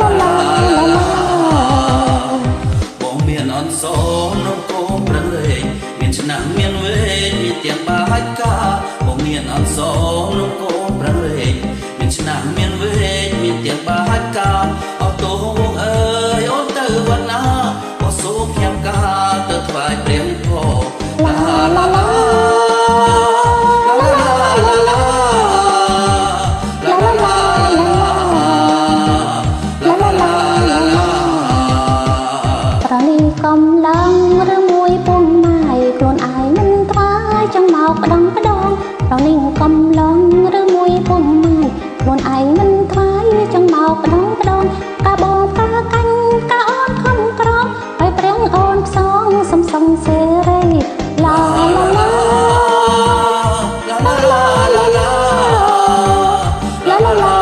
បងមានអន់សនគរប្រឹងរែងមានឆ្នាំមានវេងមានទាំងបាច់កាបងមានអន់សនគរប្រឹងរែងមានឆ្នាំមានវេងមានទាំងបាច់កាអត់ទោះបងអើយអូនទៅវត្តណាបោះសូមខ្ញុំកាទៅថ្វាយព្រះធម៌ឡាឡាឡាកំឡុងឬមួយពុំម៉ាយខ្លួនឯងមិនថ្វាយចង់មកផ្ដងផ្ដងប្រនេះកំឡុងឬមួយពុំម៉ាយខ្លួនឯងមិនថ្វាយចង់មកផ្ដងផ្ដងកាបងកាកាញ់កាអូនខំក្រងហើយព្រៀងអូនផ្សងសំសងសេរីឡាឡាឡាឡាឡាឡាឡាឡាឡាឡាឡា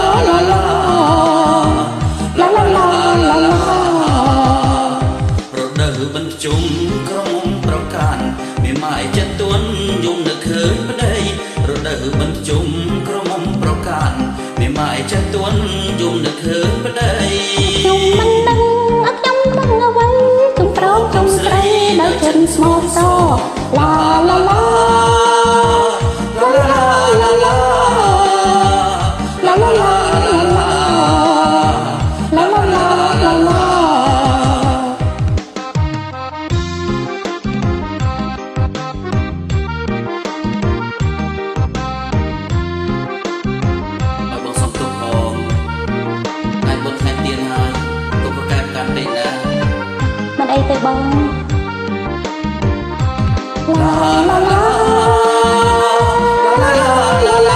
បញ្ជុំក្រុមប្រកាន់មេម៉ាយចិត្តទួនយំនឹកឃើញប្តីរដូវបញ្ជុំក្រុមប្រកាន់មេម៉ាយចិត្តទួនយំនឹកឃើញប្តីខ្ញុំមិនដឹងខ្ញុំដឹងអ្វីជុំប្រងជុំស្រីដោយចិត្តស្មោះសរឡាឡាឡាឡាឡាឡាឡាឡាឡាឡាឡាមិនអីទេបងឡាឡាឡាឡាឡាឡាឡាឡាឡា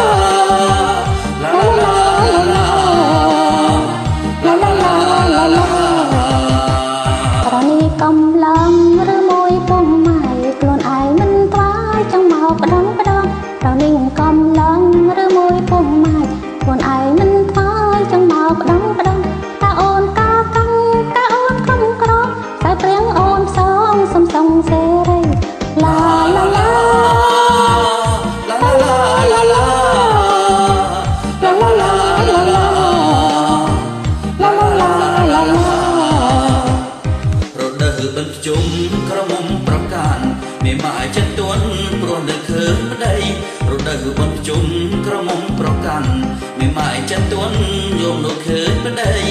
ប្រនេះកំឡុងឬមួយពុំម៉ាយខ្លួនឯងមិនថ្វាយចង់មកផ្ដងផ្ដងប្រនេះកំឡុងឬមួយពុំម៉ាយខ្លួនឯងមិនថ្វាយចង់មកផ្ដងផ្ដងតាអូនកាកាំងកាអូនខំក្រងតែព្រៀងអូនផ្សងសំសងសេរីឡាឡាឡាឡាឡាឡាឡាឡាឡាឡាឡាឡាឡាឡាឡារដូវបញ្ជុំក្រុមប្រកាន់មេម៉ាយចិត្តទួនព្រោះនឹកឃើញប្តីរដូវបញ្ជុំក្រុមប្រកាន់មេម៉ាយចិត្តទួនយំនឹកឃើញប្តី